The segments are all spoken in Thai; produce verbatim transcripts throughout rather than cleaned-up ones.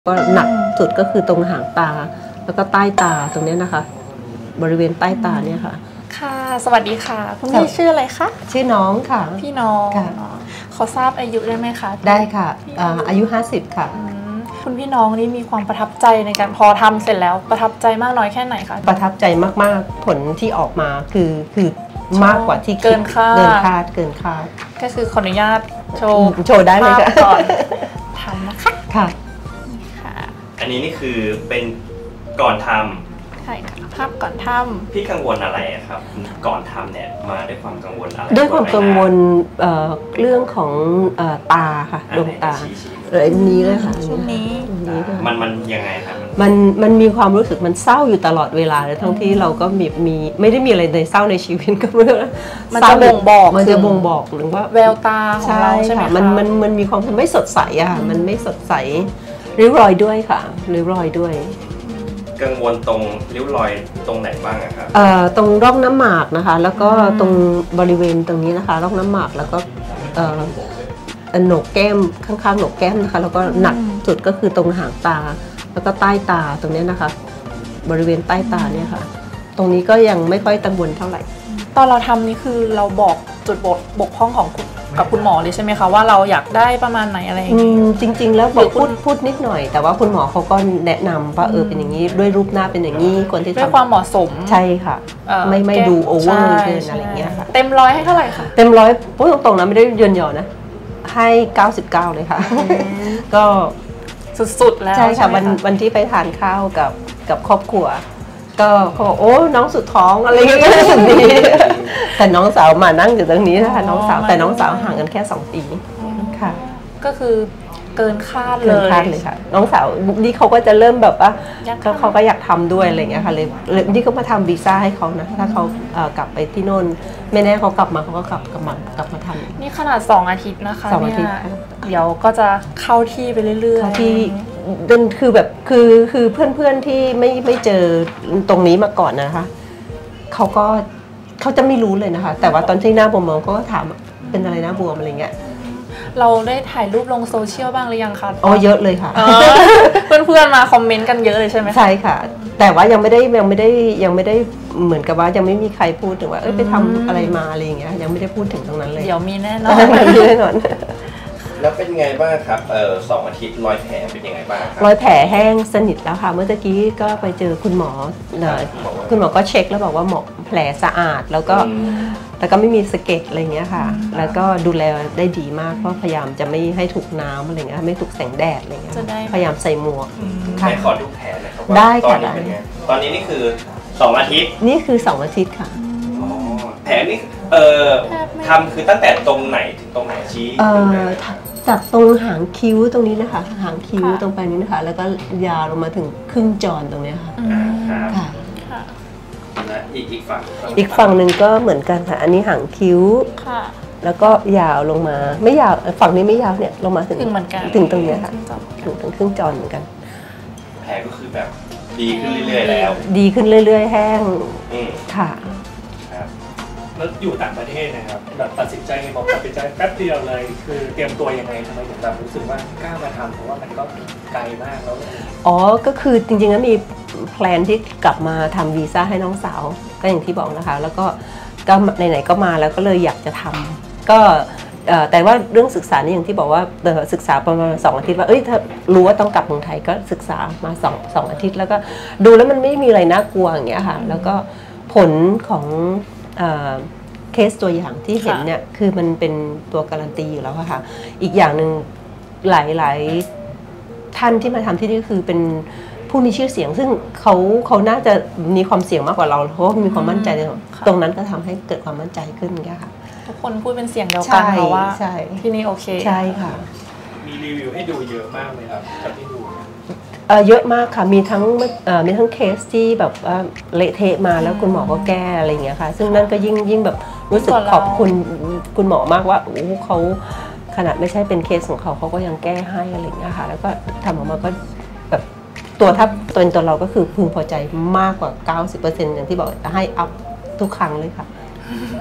ก็หนักสุดก็คือตรงหางตาแล้วก็ใต้ตาตรงนี้นะคะบริเวณใต้ตาเนี่ยค่ะค่ะสวัสดีค่ะคุณพี่ชื่ออะไรคะชื่อน้องค่ะพี่น้องขอทราบอายุได้ไหมคะได้ค่ะอายุห้าสิบค่ะคุณพี่น้องนี่มีความประทับใจในการพอทำเสร็จแล้วประทับใจมากน้อยแค่ไหนคะประทับใจมากๆผลที่ออกมาคือคือมากกว่าที่เกินคาดเกินคาดเกินคาดก็คือขออนุญาตโชว์โชว์ได้เลยค่ะก่อนทำนะคะค่ะอันนี้นี่คือเป็นก่อนทำใช่ค่ะภาพก่อนทำพี่กังวลอะไรครับก่อนทำเนี่ยมาด้วยความกังวลอะไรด้วยความกังวลเรื่องของตาค่ะดวงตาเลยนี้เลยค่ะชุดนี้มันมันยังไงครับมันมันมีความรู้สึกมันเศร้าอยู่ตลอดเวลาเลยทั้งที่เราก็มีมีไม่ได้มีอะไรในเศร้าในชีวิตก็ไม่รู้มันจะบ่งบอกมันจะบ่งบอกหรือว่าแววตาของเราใช่ไหมคะมันมันมันมีความไม่สดใสอะมันไม่สดใสริ้วรอยด้วยค่ะริ้วรอยด้วยกังวลตรงริ้วรอยตรงไหนบ้างครับเอ่อตรงร่องน้ำหมากนะคะแล้วก็ตรงบริเวณตรงนี้นะคะร่องน้ำหมากแล้วก็เอ่อโหนกแก้มข้างๆโหนกแก้มนะคะแล้วก็หนักสุดก็คือตรงหางตาแล้วก็ใต้ตาตรงนี้นะคะบริเวณใต้ตาเนี่ยค่ะตรงนี้ก็ยังไม่ค่อยกังวลเท่าไหร่ตอนเราทำนี่คือเราบอกจุดบกบกพร่องของกับคุณหมอเลยใช่ไหมคะว่าเราอยากได้ประมาณไหนอะไรอย่างนี้จริงๆแล้วบอกพูดพูดนิดหน่อยแต่ว่าคุณหมอเขาก็แนะนำว่าเออเป็นอย่างนี้ด้วยรูปหน้าเป็นอย่างนี้คนที่ด้วยความเหมาะสมใช่ค่ะไม่ไม่ดูโอเวอร์เกินอะไรเงี้ยค่ะเต็มร้อยให้เท่าไหร่คะเต็มร้อยพูดตรงๆนะไม่ได้เยินหย่อนะให้เก้าสิบเก้าเลยค่ะก็สุดๆแล้วใช่ค่ะวันวันที่ไปทานข้าวกับกับครอบครัวก็เขาบอกโอ้น้องสุดท้องอะไรเงี้ยก็รู้สึกดีแต่น้องสาวมานั่งอยู่ตรงนี้นะคะน้องสาวแต่น้องสาวห่างกันแค่สองปีค่ะก็คือเกินคาดเลยเกินคาดเลยค่ะน้องสาวนี่เขาก็จะเริ่มแบบว่าเขาก็อยากทำด้วยอะไรเงี้ยค่ะเลยนี่ก็มาทำวีซ่าให้เขานะถ้าเขากลับไปที่โน่นไม่แน่เขากลับมาเขาก็กลับกลับมากลับมาทำนี่ขนาดสองอาทิตย์นะคะสองอาทิตย์เดี๋ยวก็จะเข้าที่ไปเรื่อยๆที่ดันคือแบบคือคือเพื่อนๆที่ไม่ไม่เจอตรงนี้มาก่อนนะคะเขาก็เขาจะไม่รู้เลยนะคะแต่ว่าตอนที่หน้าบวมเขาก็ถามเป็นอะไรหน้าบวมอะไรเงี้ยเราได้ถ่ายรูปลงโซเชียลบ้างหรือยังคะอ๋อเยอะเลยค่ะเพื่อนๆมาคอมเมนต์กันเยอะเลยใช่ไหมใช่ค่ะแต่ว่ายังไม่ได้ยังไม่ได้ยังไม่ได้เหมือนกับว่ายังไม่มีใครพูดถึงว่าเออไปทำอะไรมาอะไรอย่างเงี้ยยังไม่ได้พูดถึงตรงนั้นเลยเดี๋ยวมีแน่นอนแน่นอนแล้วเป็นไงบ้างครับเออสองอาทิตย์รอยแผลเป็นยังไงบ้างรอยแผลแห้งสนิทแล้วค่ะเมื่อกี้ก็ไปเจอคุณหมอคุณหมอก็เช็คแล้วบอกว่าหมอแผลสะอาดแล้วก็แล้วก็ไม่มีสะเก็ดอะไรเงี้ยค่ะแล้วก็ดูแลได้ดีมากเพราะพยายามจะไม่ให้ถูกน้ำอะไรเงี้ยไม่ถูกแสงแดดอะไรเงี้ยพยายามใส่หมวกค่ะขอดูแผลหน่อยครับได้ค่ะตอนนี้นี่คือสองอาทิตย์นี่คือสองอาทิตย์ค่ะแผลนี่เออทำคือตั้งแต่ตรงไหนถึงตรงไหนชี้จากตรงหางคิ้วตรงนี้นะคะหางคิ้วตรงไปนี้นะคะแล้วก็ยาวลงมาถึงครึ่งจรตรงนี้ค่ะค่ะและอีกอีกฝั่งอีกฝั่งหนึ่งก็เหมือนกันค่ะอันนี้หางคิ้วแล้วก็ยาวลงมาไม่ยาวฝั่งนี้ไม่ยาวเนี่ยลงมาถึงเหมือนกันถึงตรงนี้ค่ะถึงตรงครึ่งจรเหมือนกันแผลก็คือแบบดีขึ้นเรื่อยๆแล้วดีขึ้นเรื่อยๆแห้งค่ะแล้วอยู่ต่างประเทศนะครับแบบตัดสินใจบอกตัดสินใจแป๊บเดียวเลยคือเตรียมตัวยังไงทำไมถึงแบบรู้สึกว่ากล้ามาทำเพราะว่ามันก็ไกลมากแล้วอ๋อก็คือจริงๆแล้วมีแพลนที่กลับมาทำวีซ่าให้น้องสาวก็อย่างที่บอกนะคะแล้วก็ก็ไหนๆก็มาแล้วก็เลยอยากจะทำก็แต่ว่าเรื่องศึกษานี่อย่างที่บอกว่าศึกษาประมาณสองอาทิตย์ว่าเอ้ยถ้ารู้ว่าต้องกลับเมืองไทยก็ศึกษามาสองสองอาทิตย์แล้วก็ดูแล้วมันไม่มีอะไรน่ากลัวอย่างเงี้ยค่ะแล้วก็ผลของเคสตัวอย่างที่เห็นเนี่ยคือมันเป็นตัวการันตีอยู่แล้วค่ะอีกอย่างหนึ่งหลายๆท่านที่มาทำที่นี่คือเป็นผู้มีชื่อเสียงซึ่งเขาเขาน่าจะมีความเสี่ยงมากกว่าเราเพราะว่ามีความมั่นใจตรงนั้นก็ทำให้เกิดความมั่นใจขึ้นค่ะทุกคนพูดเป็นเสียงเดียวกันเพราะว่าที่นี่โอเคใช่ค่ะมีรีวิวให้ดูเยอะมากเลยครับจากที่ดูเยอะมากค่ะมีทั้งมีทั้งเคสที่แบบว่าเละเทะมาแล้วคุณหมอก็แก้อะไรอย่างเงี้ยค่ะซึ่งนั่นก็ยิ่งยิ่งแบบรู้สึกขอบคุณคุณหมอมากว่าโอ้เขาขนาดไม่ใช่เป็นเคสของเขาเขาก็ยังแก้ให้อะไรอย่างเงี้ยค่ะแล้วก็ทำออกมาก็แบบตัวถ้าตัวตัวเราก็คือพึงพอใจมากกว่า เก้าสิบเปอร์เซ็นต์ อย่างที่บอกให้อัพทุกครั้งเลยค่ะ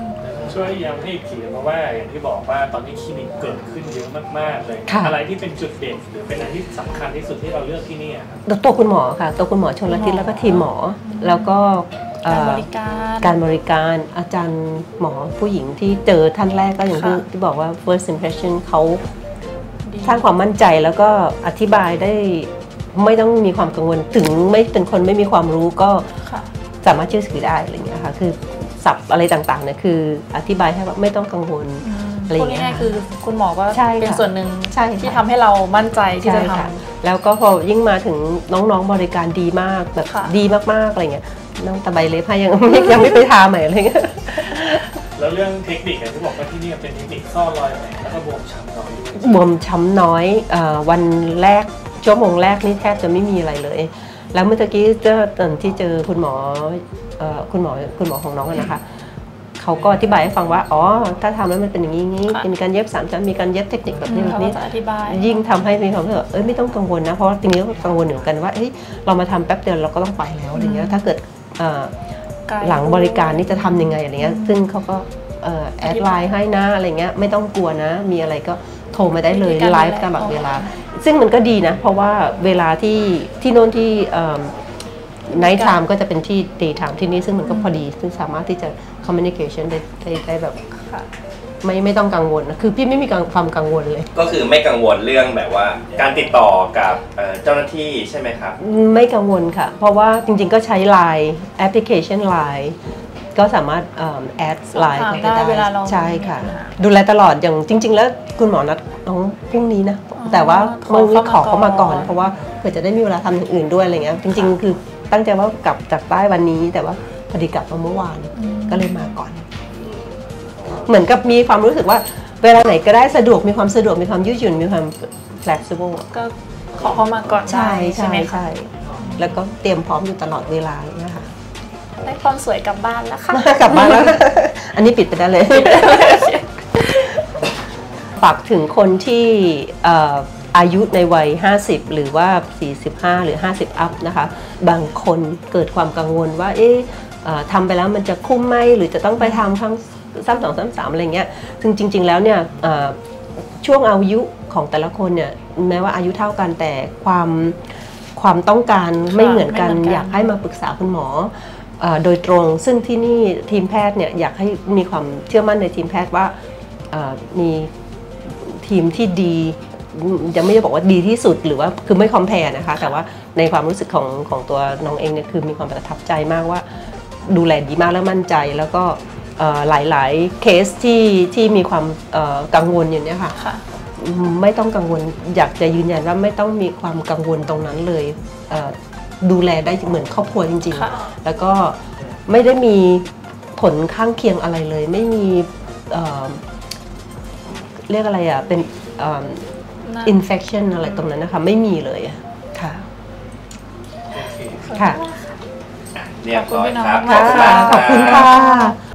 ช่วยย้ำให้อีกทีเพราะว่าอย่างที่บอกว่าตอนนี้คลินิกเกิดขึ้นเยอะมากๆเลยค่ะอะไรที่เป็นจุดเด่นหรือเป็นอะไรที่สำคัญที่สุดที่เราเลือกที่นี่อะครับตัวคุณหมอค่ะตัวคุณหมอชลทิศแล้วก็ทีมหมอแล้วก็เอ่การอบริการการบริการอาจารย์หมอผู้หญิงที่เจอท่านแรกก็อย่างที่ค่ะที่บอกว่า first impression เขาดีสร้างความมั่นใจแล้วก็อธิบายได้ไม่ต้องมีความกังวลถึงไม่เป็นคนไม่มีความรู้ก็ค่ะสามารถเชื่อถือได้อะไรอย่างเงี้ยค่ะคือศัพท์อะไรต่างๆเนี่ยคืออธิบายให้ว่าไม่ต้องกังวลอืมอะไรอพูย่าดงเงี้ยง่ายๆคือคุณหมอก็ใช่ค่ะเป็นส่วนหนึ่งใช่ค่ะที่ทำให้เรามั่นใจที่จะใช่ทค่ะแล้วก็พอยิ่งมาถึงน้องๆบริการดีมากแบบค่ะดีมากๆอะไรเงี้ยน้องตะไบเล็บให้ยัง ยังไม่ไปทาใหม่อะไรเงี้ยแล้วเรื่องเทคนิคอย่างที่บอกว่าที่นี่เป็นเทคนิคซ่อนรอยแผลแล้วก็บวมช้ำน้อยด้วยบวมช้ำน้อยเออวันแรกชั่วโมงแรกนี่แทบจะไม่มีอะไรเลย แล้วเมื่อกี้เจอตอนที่เจอคุณหมอเอ่อคุณหมอคุณหมอของน้องอะนะคะเขาก็อธิบายให้ฟังว่าอ๋อถ้าทำแล้วมันเป็นอย่างนี้งี้ค่ะมีการเย็บสามชั้นมีการเย็บเทคนิคแบบำนี้แบเขาบก็นี้จะอธิบายยิ่งทำให้มีความรู้สึกว่าเอ้ยไม่ต้องกังวลนะเพราะว่าจริงๆก็กังวลเหมือนกันว่าเอ้ยเรามาทำแป๊บเดียวเราก็ต้องไปแล้วอะไรเงี้ยถ้าเกิดเอ่อไกลหลังบริการนี่จะทำยังไงอะไรเงี้ยซึ่งเขาก็เอ่อแอดไลน์ให้นะอะไรเงี้ยไม่ต้องกลัวนะ มีอะไรก็โทรมาได้เลยวิธีการไลฟ์ดูแลตลอดเวลา ซึ่งมันก็ดีนะ เพราะว่าเวลาที่ที่โน่นที่ไนท์ไทม์ก็จะเป็นที่ day time ที่นี่ซึ่งมันก็พอดี ซึ่งสามารถที่จะ communication ได้ได้ได้แบบค่ะไม่ไม่ต้องกังวลนะคือพี่ไม่มีความกังวลเลยก็คือไม่กังวลเรื่องแบบว่า การติดต่อกับเอ่อเจ้าหน้าที่ใช่ไหมครับไม่กังวลค่ะ เพราะว่าจริงๆก็ใช้ ไลน์ แอปพลิเคชัน ไลน์ ก็สามารถแอดไลน์สอบถามเข้าไปได้เวลาได้เราใช่ค่ะมีปัญหาดูแลตลอดอย่างจริง ๆ แล้วคุณหมอนัดน้องพรุ่งนี้นะอ๋อแต่ว่าขอเมื่อนี้ขอเข้าเข้ามามาก่ก่ออน น เพราะว่าเพื่อจะได้มีเวลาทำอย่างอื่นด้วยอะไรเงี้ยจริง ๆ คือตั้งใจว่ากลับจากใต้วันนี้ แต่ว่าพอดีกลับมาเมื่อวานก็เลยมาก่อน เหมือนกับมีความรู้สึกว่าเวลาไหนก็ได้สะดวกมีความสะดวกมีความยืดหยุ่นมีความ flexible ก็ขอเข้ามาก่อนใช่ได้ใช่ไหมคะใช่แล้วก็เตรียมพร้อมอยู่ตลอดเวลาเลยนะคะได้ความสวยกลับบ้านแล้วค่ะกลับบ้านแล้ว อันนี้ปิดไปได้เลย ฝากถึงคนที่เอ่ออายุในวัย ห้าสิบ หรือว่า สี่สิบห้า หรือ ห้าสิบ อัพนะคะ บางคนเกิดความกังวลว่า เอ๊ะเอ่อทำไปแล้วมันจะคุ้มไหม หรือจะต้องไปทำครั้งซ้ำสองซ้ำสามอะไรเงี้ย ซึ่งจริง ๆ แล้วเนี่ยเอ่อช่วงอายุของแต่ละคนเนี่ย แม้ว่าอายุเท่ากันแต่ความความต้องการไม่เหมือนกันไม่เหมือนกันอยากให้มาปรึกษาคุณหมอเอ่อโดยตรง ซึ่งที่นี่ทีมแพทย์เนี่ยอยากให้มีความเชื่อมั่นในทีมแพทย์ว่าเอ่อมีทีมที่ดียังไม่ได้บอกว่าดีที่สุดหรือว่าคือไม่คอมเพลนะคะแต่ว่าในความรู้สึกของของตัวน้องเองเนี่ยคือมีความประทับใจมากว่าดูแลดีมากและมั่นใจ แล้วก็เอ่อหลายๆเคสที่ที่มีความเอ่อกังวลอย่างเนี้ยค่ะค่ะไม่ต้องกังวลอยากจะยืนยันว่าไม่ต้องมีความกังวลตรงนั้นเลยเอ่อดูแลได้เหมือนครอบครัวจริงค่ะๆ แล้วก็ไม่ได้มีผลข้างเคียงอะไรเลย ไม่มีเอ่อเรียกอะไรอ่ะเป็นเอ่อนั่น infection อะไรตรงนั้นนะคะไม่มีเลยอะค่ะโอเคค่ะเรียบร้อยครับขอบคุณพี่น้องมากๆขอบคุณค่ะ